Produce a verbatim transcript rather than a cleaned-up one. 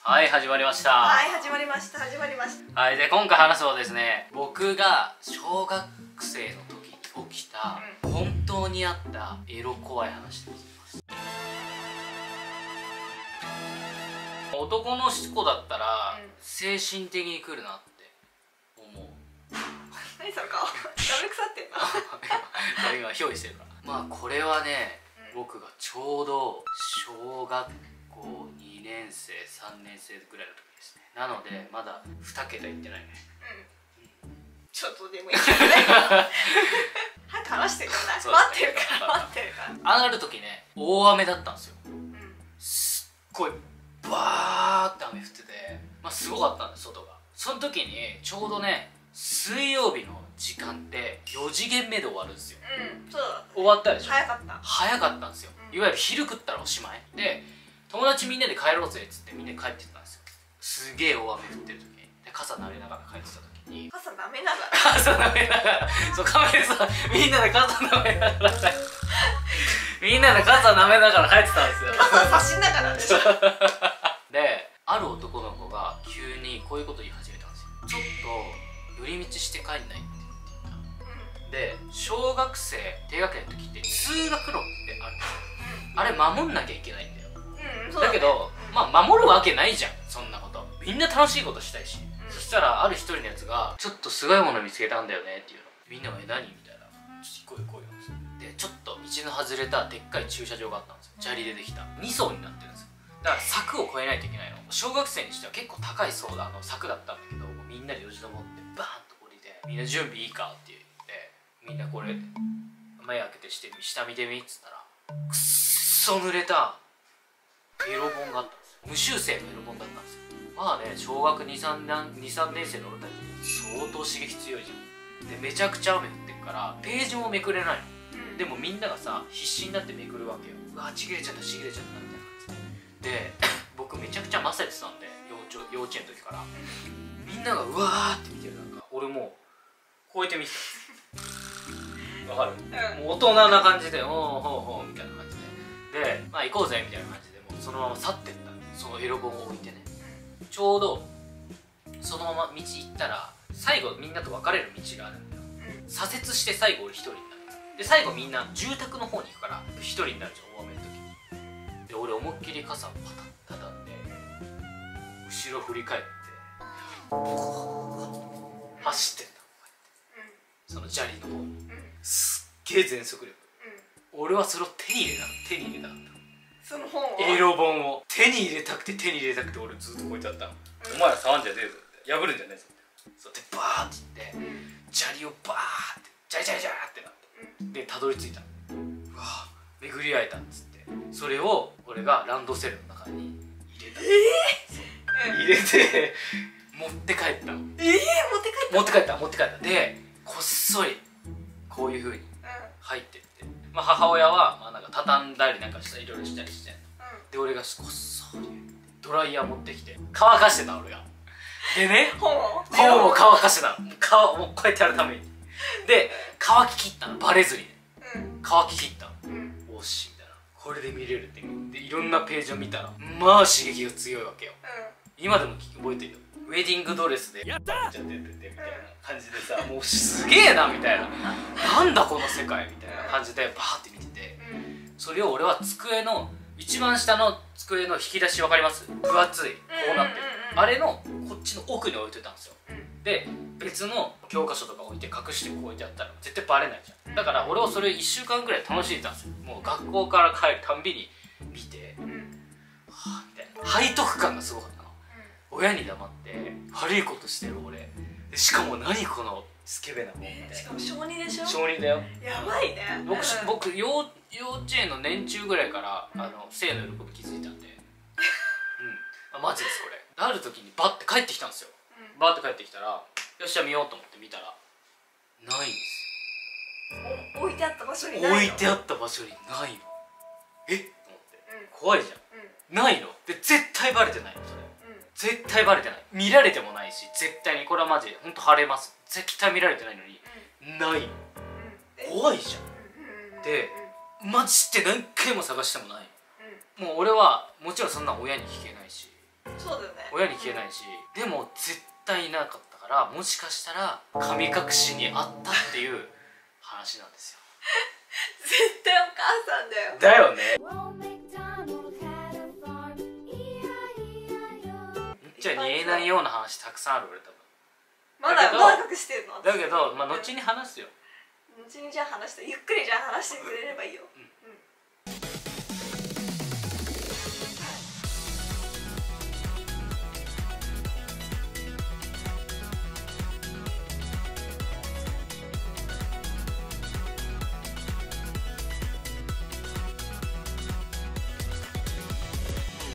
はい、始まりました。 はい、始まりました始まりましたはい、で今回話すのはですね、僕が小学生の時に起きた、うん、本当にあったエロ怖い話でございます。男の子だったら、うん、精神的に来るなって思う。 何その顔ダメ腐ってんの今憑依してるから。まあこれはね、うん、僕がちょうど小学校にねんせいさんねんせいぐらいの時ですね。なのでまだに桁いってないね。 うん、うん、ちょっとでもいいけどね早く話してください。待ってるから待ってるからある時ね、大雨だったんですよ、うん、すっごいバーって雨降ってて、まあすごかったんです外が。その時にちょうどね、水曜日の時間ってよじ限目で終わるんですよ。 うん、そうだ、 終わったでしょ。 早かった早かったんですよ、うん、いわゆる昼食ったらおしまいで、友達みんなで帰ろうぜっつってみんなで帰ってたんですよ。すげえ大雨降ってる時にで、傘舐めながら帰ってた時に、 傘舐めながら傘舐めながらそうカメラさんみんなで傘舐めながらみんなで傘舐めながら帰ってたんですよ。 傘差しながらでしょで、ある男の子が急にこういうこと言い始めたんですよ。ちょっと寄り道して帰んないって言った、うん、で、小学生低学年の時って通学路ってあるんですよ、うん、あれ守んなきゃいけないんだよ、うん、そうだね、だけど、まあ守るわけないじゃん、そんなこと。みんな楽しいことしたいし、うん、そしたらある一人のやつが「ちょっとすごいもの見つけたんだよね」っていうの。みんなが「え、何?」みたいな「ちょっと行こう行こうよ」で、ちょっと道の外れたでっかい駐車場があったんですよ。砂利でできたに層になってるんですよ。だから柵を越えないといけないの。小学生にしては結構高い層だあの柵だったんだけど、みんなでよじ登ってバーンと降りて「みんな準備いいか?」って言って「みんなこれ目開けてして下見てみ」っつったら、くっそ濡れたエロ本があったんですよ。無修正のエロ本だったんですよ。まあね、小学にさんねん生の俺たち相当刺激強いじゃん。で、めちゃくちゃ雨降ってるからページもめくれないの、うん、でもみんながさ必死になってめくるわけよ。うわ、ちぎれちゃったちぎれちゃったみたいな感じで。で、僕めちゃくちゃませてたんで、幼稚、幼稚園の時からみんながうわーって見てる中、俺もうこうやって見てたわかる、うん、もう大人な感じで「おおほうほう」みたいな感じで、で、まあ行こうぜみたいな感じで、もうそのまま去ってった。そのエロ本を置いてね。ちょうどそのまま道行ったら最後みんなと別れる道があるんだよ、うん、左折して最後俺一人になる。で、最後みんな住宅の方に行くから一人になるじゃん、大雨の時に。で、俺思いっきり傘をパタッ畳んで後ろ振り返って走ってんだ、その砂利の方に。すっげえ全速力、うん、俺はそれを手に入れた手に入れたかった。 その本を、 エロ本を手に入れたくて手に入れたくて俺ずっとこうやってやったの、うん、お前ら触んじゃねえぞって、破るんじゃねえぞって、そうやってバーっていって、うん、砂利をバーってジャリジャリジャーってなって、うん、でたどり着いたの。うわ巡り会えたっつって、それを俺がランドセルの中に入れた。えー、入れて持って帰ったの。 えー、持って帰った持って帰った持って帰ったで、こっそりこういう風に入ってって、まあ、母親はまあなんか畳んだりなんかしたりいろいろしたりしてんの、うん、で、俺がこっそりドライヤー持ってきて乾かしてた俺が。でね、本を本を乾かしてたの。乾もうこうやってやるために。で、乾ききったの、バレずにね、うん、乾ききったの、うん、おしみたいな、これで見れるって。で、いろんなページを見たらまあ刺激が強いわけよ、うん、今でも覚えてるよ。ウェディングドレスでやったーって出ててみたいな感じでさ、もうすげえなみたいな、なんだこの世界みたいな感じでバーって見てて、それを俺は机の一番下の机の引き出し、分かります？分厚いこうなってるあれのこっちの奥に置いてたんですよ。で、別の教科書とか置いて隠してこうやってやったら絶対バレないじゃん。だから俺はそれいっしゅうかんぐらい楽しんでたんですよ。もう学校から帰るたんびに見て、はぁみたいな背徳感がすごかったの。親に黙って悪いことしてる俺で、しかも何このスケベなもんみたいな、 しかも小にでしょ。 小にだよ。 やばいね。 僕、僕幼幼稚園の年中ぐらいからあの性の喜び気づいたんでうん、マジですこれ。ある時にバッて帰ってきたんですよ、うん、バッて帰ってきたら、よっしゃ見ようと思って見たらないんですよ。置いてあった場所にないの。 置いてあった場所にないの。えっと思って、うん、怖いじゃん、うん、ないので、絶対バレてないのそれ、うん、絶対バレてない。見られてもないし、絶対にこれはマジでほんと晴れます。絶対見られてないのに、うん、ないの、うん、怖いじゃん、うん、で、マジで何回も探してもない、うん、もう俺はもちろんそんな親に聞けないし、 そうだよね、 親に聞けないし、うん、でも絶対いなかったから、もしかしたら神隠しにあったっていう話なんですよ。 絶対お母さんだよ。 だよね。じゃあ言えないような話たくさんある俺多分。 まだまだ隠してるの。 だけどまあ後に話すよ。 後にじゃあ話して、ゆっくりじゃあ話してくれればいいよ。うん、うん